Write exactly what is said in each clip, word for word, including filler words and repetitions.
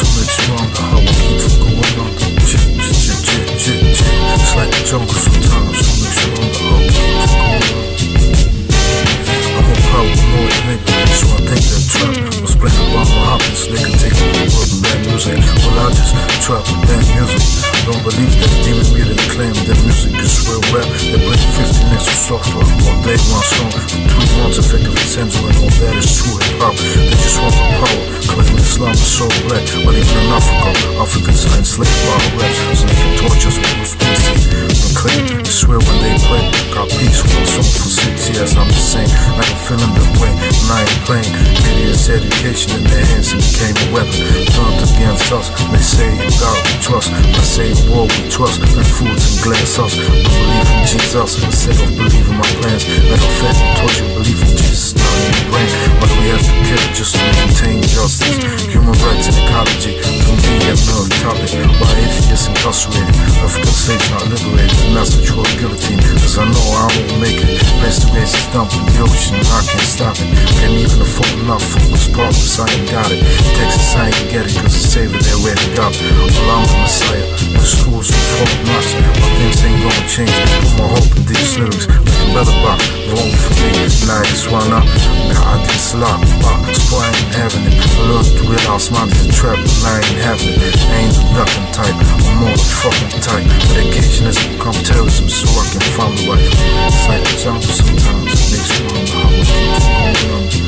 makes you wonder how I keep from going under. Ch ch ch ch ch ch. It's like the jungle sometimes. It makes you wonder how I keep from going under. I'm a paranoid nigga, so I think that trap was playing about my hobbies. They can take over the world with bad music. Well, I just trap with bad music. Don't believe that demon media claim that music is real rap. They bring fifty next to software all day, one song for three months, effectively censoring all that is true hip hop. They just want the power, claiming Islam is so black. But even in Africa, Africans are enslaved by our raps, so they can torture us with Bruce Springsteen. And claim, they swear when they play, got peace one song for six years. I'm the same, I can feel them that way, and I ain't playing. Idiots' education in their hands and became a weapon turned against us. They say in God we trust, I say in war we trust, and foods and glass us. I believe in Jesus instead of believing my plans. Matter of fact, I told you believe in Jesus, not in your brain. Why do we have to kill just to maintain justice? Human rights and ecology, to me, another topic. Why atheists incarcerated, African slaves not liberated, and that's the true guillotine. Cause I know I won't make it. Place to raise is dumping the ocean, I can't stop it. Can't even afford enough for this progress, I ain't got it. Texas, I ain't get it, cause the savior they already got it. Well, I'm the Messiah, the schools and folk nuts. But things ain't gonna change. Put my hope in these lyrics, like a better box. Vote for me, now I just wanna God this lot, but so I ain't having it. I learned to realize mine is a trap, but I ain't having it. I ain't the ducking type, I'm more the fucking type. Medication has become terrorism, so I can find the wife. It's like a jungle sometimes, it makes me wonder how I keep from going under.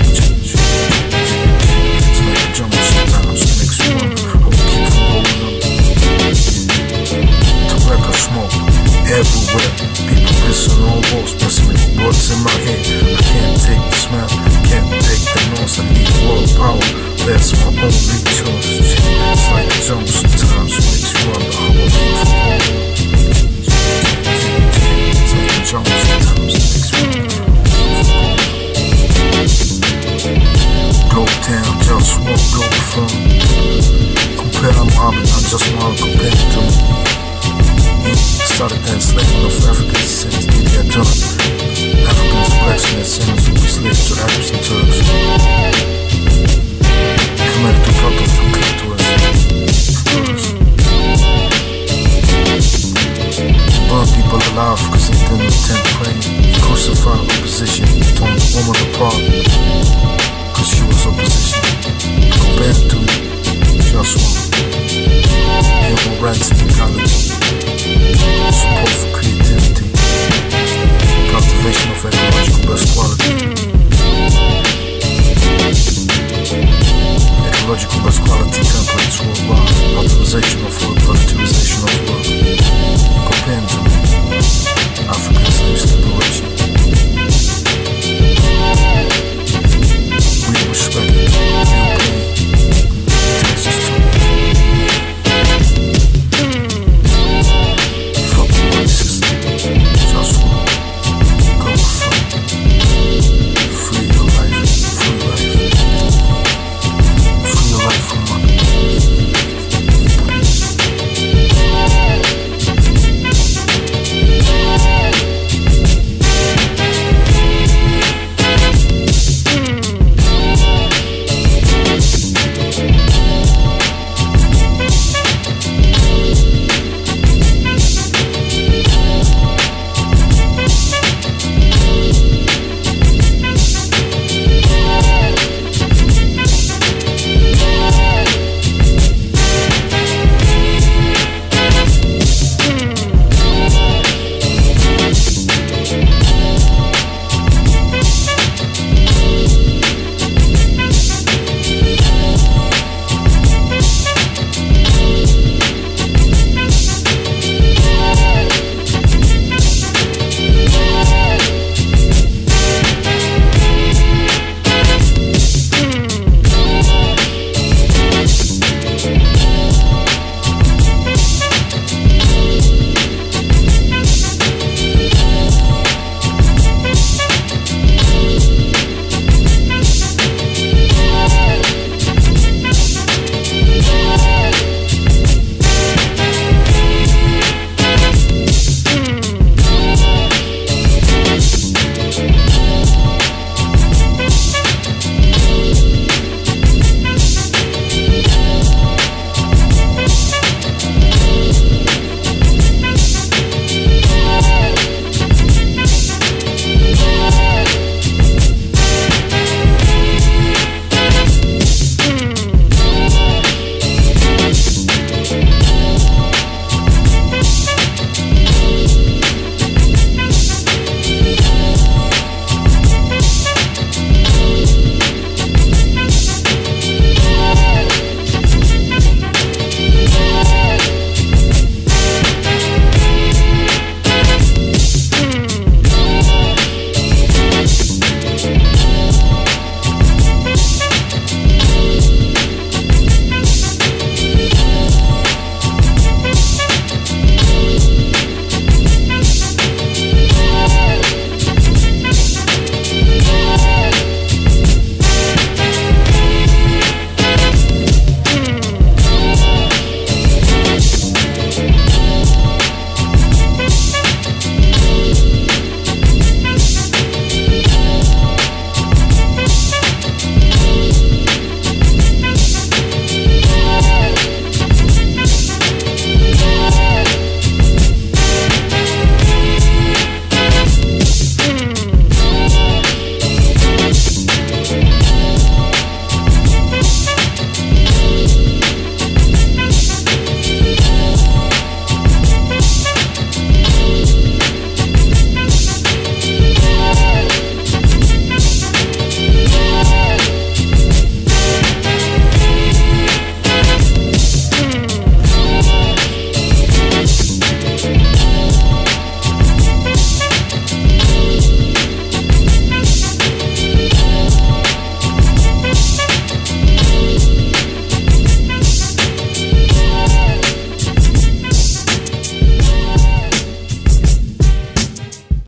It's like a jungle sometimes, it makes me wonder how I keep from going under. Tobacco smoke everywhere, people pissing on walls, pressing me bullets in my head. I can't take the smell, can't take the noise. I need world power, that's my only choice. It's like a jungle sometimes, it makes you wonder how I keep from going under. It's like a jungle sometimes, it makes me wonder how I keep from going under. Globetown, JustWar, Globalfirm. Compare I'm hobbit, I just wanna compare it to me. Started the enslavement of African descendants, did their turn. Africans, blacks, and their descendants who were slaves to Arabs and Turks. Committed to cut off the clitoris. Burn people alive because they didn't attend praying. Crucified opposition, torn the woman apart because she was opposition. Compared to JustWar, human rights and ecology. Support for creativity, cultivation of ecological best quality, ecological best quality templates worldwide, optimization of work, voluntarization of work, comparing to me, African slaves liberation. We respect it.